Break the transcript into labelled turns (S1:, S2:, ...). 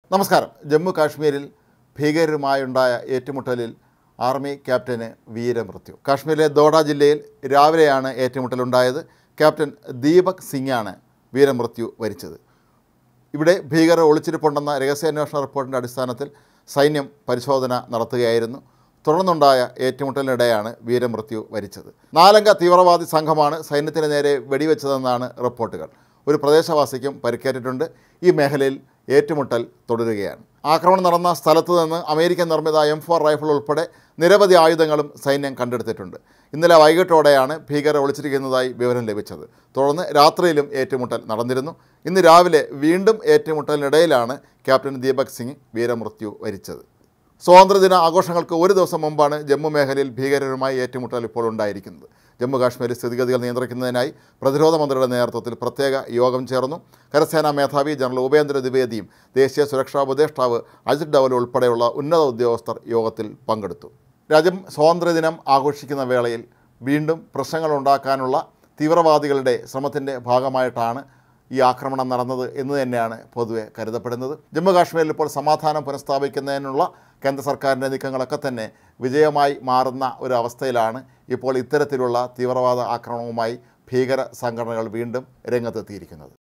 S1: നമസ്കാരം. ജമ്മു കാശ്മീരിൽ ഭീകരരുമായുണ്ടായ ഏറ്റുമുട്ടലിൽ ആർമി ക്യാപ്റ്റന് വീരമൃത്യു. കാശ്മീരിലെ ദോഡ ജില്ലയിൽ രാവിലെയാണ് ഏറ്റുമുട്ടലുണ്ടായത്. ക്യാപ്റ്റൻ ദീപക് സിംഗാണ് വീരമൃത്യു വരിച്ചത്. ഇവിടെ ഭീകരർ ഒളിച്ചിരിപ്പുണ്ടെന്ന രഹസ്യാന്വേഷണ റിപ്പോർട്ടിൻ്റെ അടിസ്ഥാനത്തിൽ സൈന്യം പരിശോധന നടത്തുകയായിരുന്നു. തുടർന്നുണ്ടായ ഏറ്റുമുട്ടലിനിടെയാണ് വീരമൃത്യു വരിച്ചത്. 4 അംഗ തീവ്രവാദി സംഘമാണ് സൈന്യത്തിന് നേരെ വെടിവെച്ചതെന്നാണ് റിപ്പോർട്ടുകൾ. ഒരു പ്രദേശവാസിക്കും പരിക്കേറ്റിട്ടുണ്ട്. ഈ മേഖലയിൽ ഏറ്റുമുട്ടൽ തുടരുകയാണ്. ആക്രമണം നടന്ന സ്ഥലത്ത് നിന്ന് അമേരിക്കൻ നിർമ്മിത M4 റൈഫിൾ ഉൾപ്പെടെ നിരവധി ആയുധങ്ങളും സൈന്യം കണ്ടെടുത്തിട്ടുണ്ട്. ഇന്നലെ വൈകിട്ടോടെയാണ് ഭീകരർ ഒളിച്ചിരിക്കുന്നതായി വിവരം ലഭിച്ചത്. തുടർന്ന് രാത്രിയിലും ഏറ്റുമുട്ടൽ നടന്നിരുന്നു. ഇന്ന് രാവിലെ വീണ്ടും ഏറ്റുമുട്ടലിനിടയിലാണ് ക്യാപ്റ്റൻ ദീപക് സിംഗ് വീരമൃത്യു വരിച്ചത്. സ്വാതന്ത്ര്യദിന ആഘോഷങ്ങൾക്ക് ഒരു ദിവസം മുമ്പാണ് ജമ്മു മേഖലയിൽ ഭീകരരുമായി ഏറ്റുമുട്ടൽ ഇപ്പോൾ ഉണ്ടായിരിക്കുന്നത്. ജമ്മു കാശ്മീരിൽ സ്ഥിതിഗതികൾ നിയന്ത്രിക്കുന്നതിനായി പ്രതിരോധ മന്ത്രിയുടെ നേതൃത്വത്തിൽ പ്രത്യേക യോഗം ചേർന്നു. കരസേനാ മേധാവി ജനറൽ ഉപേന്ദ്ര ദ്വിവേദിയും ദേശീയ സുരക്ഷാ ഉപദേഷ്ടാവ് അജിത് ഡവൽ ഉൾപ്പെടെയുള്ള ഉന്നത ഉദ്യോഗസ്ഥർ യോഗത്തിൽ പങ്കെടുത്തു. രാജ്യം സ്വാതന്ത്ര്യദിനം ആഘോഷിക്കുന്ന വേളയിൽ വീണ്ടും പ്രശ്നങ്ങളുണ്ടാക്കാനുള്ള തീവ്രവാദികളുടെ ശ്രമത്തിൻ്റെ ഭാഗമായിട്ടാണ് ഈ ആക്രമണം നടന്നത് എന്ന് തന്നെയാണ് പൊതുവെ കരുതപ്പെടുന്നത്. ജമ്മു കാശ്മീരിൽ ഇപ്പോൾ സമാധാനം പുനഃസ്ഥാപിക്കുന്നതിനുള്ള കേന്ദ്ര സർക്കാരിൻ്റെ നീക്കങ്ങളൊക്കെ തന്നെ വിജയമായി മാറുന്ന ഒരു അവസ്ഥയിലാണ് ഇപ്പോൾ ഇത്തരത്തിലുള്ള തീവ്രവാദ ആക്രമണവുമായി ഭീകര സംഘടനകൾ വീണ്ടും രംഗത്തെത്തിയിരിക്കുന്നത്.